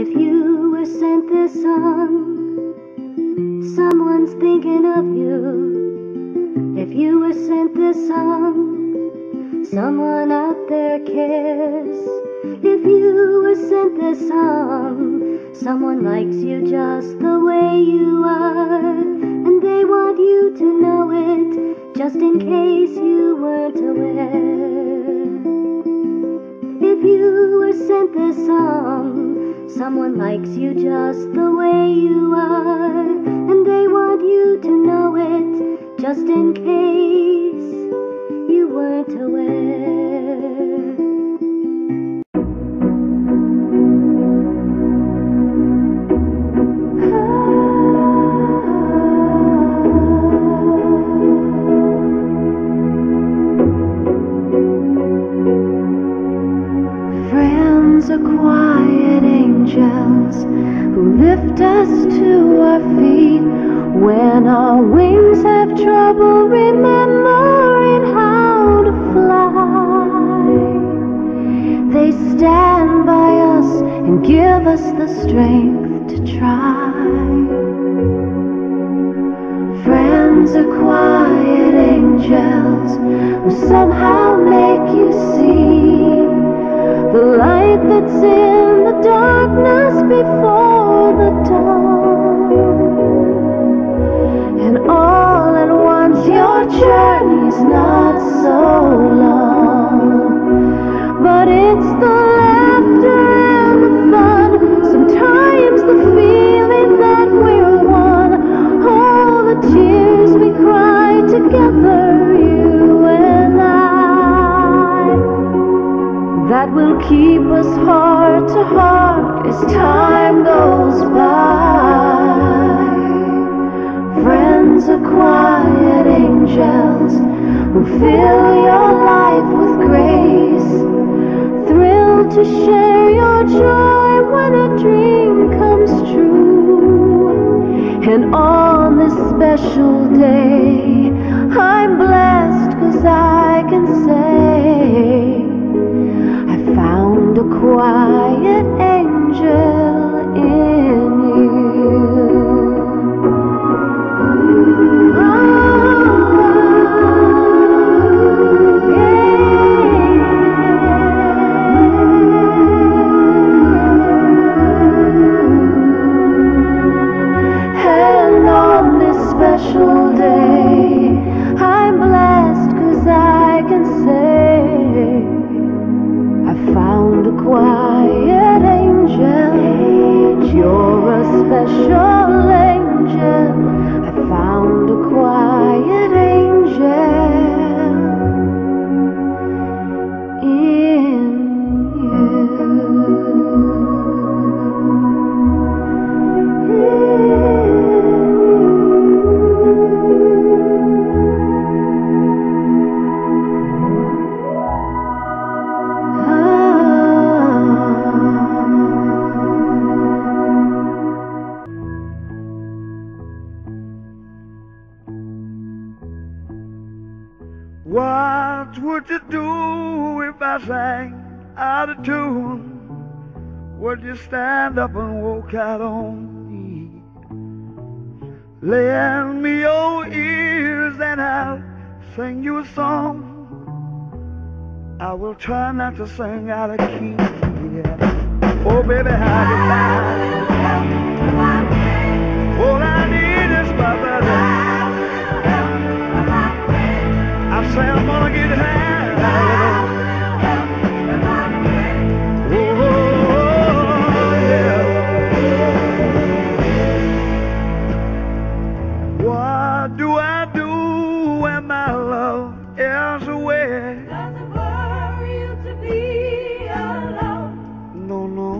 If you were sent this song, someone's thinking of you. If you were sent this song, someone out there cares. If you were sent this song, someone likes you just the way you are, and they want you to know it, just in case you weren't aware. If you were sent this song, someone likes you just the way you are, and they want you to know it, just in case you weren't aware. Friends are quiet angels who lift us to our feet when our wings have trouble remembering how to fly. They stand by us and give us the strength to try. Friends are quiet angels who somehow make you see the light that's in the darkness before the dawn. And all at once your journey's not so long, but it's the laughter and the fun, sometimes the feeling that we're one, all the tears we cry together, you and I, that will keep us heart to heart as time goes by. Friends are quiet angels who fill your life with grace, thrilled to share your joy when a dream comes true. And on this special day, I'm blessed 'cause I can say I found a quiet angel in you. And on this special day, I'm blessed 'cause I can say I found a quiet angel. You're a special angel. I found a quiet angel in What would you do if I sang out of tune? Would you stand up and walk out on me? Lend me your ears and I'll sing you a song. I will try not to sing out of key. Yeah. Oh baby, how do I? All I need is my brother. I say I'm gonna get high. Oh, yeah. What do I do when my love is away? Doesn't worry you to be alone. No, no.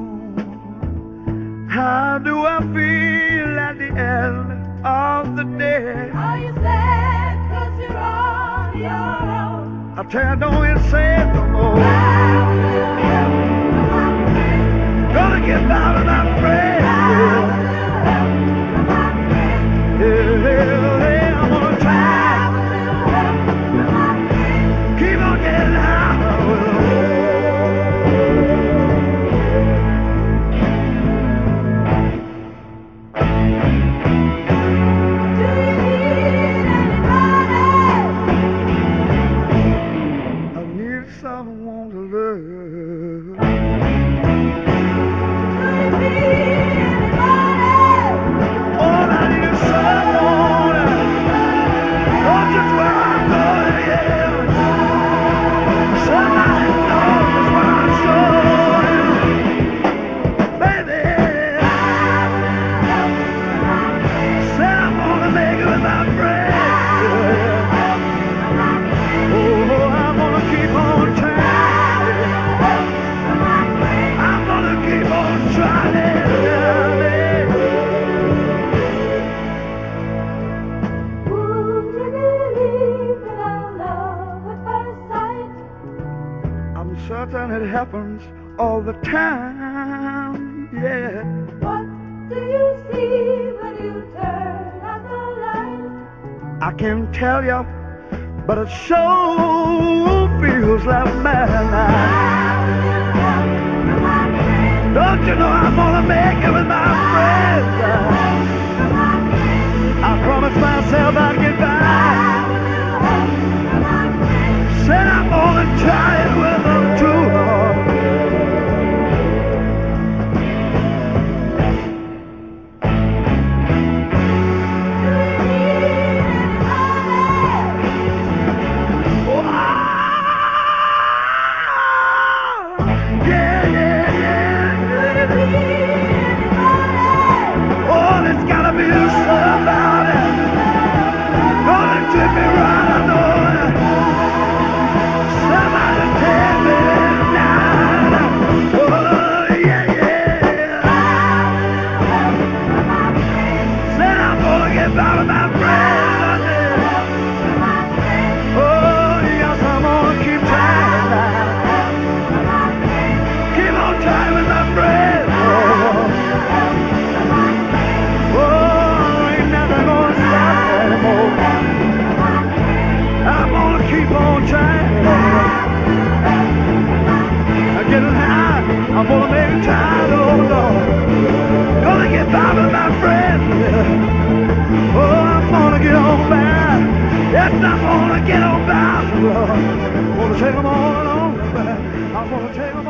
How do I feel at the end of the day? Are you sad 'cause you're on your own? I tell you, don't even say it no more. Gonna get down and I'm afraid. Yeah, I'm gonna try. Keep on getting high. happens all the time, yeah. What do you see when you turn out the light? I can't tell you, but it sure feels like midnight. Don't you know I'm gonna make it with my friends? I promised myself I'd get by. Said I'm gonna try it with them too. I'm gonna make it tired, oh Lord. Gonna get by with my friends. Oh, I'm gonna get on by. Yes, I'm gonna get on by, Lord. I'm gonna take them all along. I'm gonna take them all.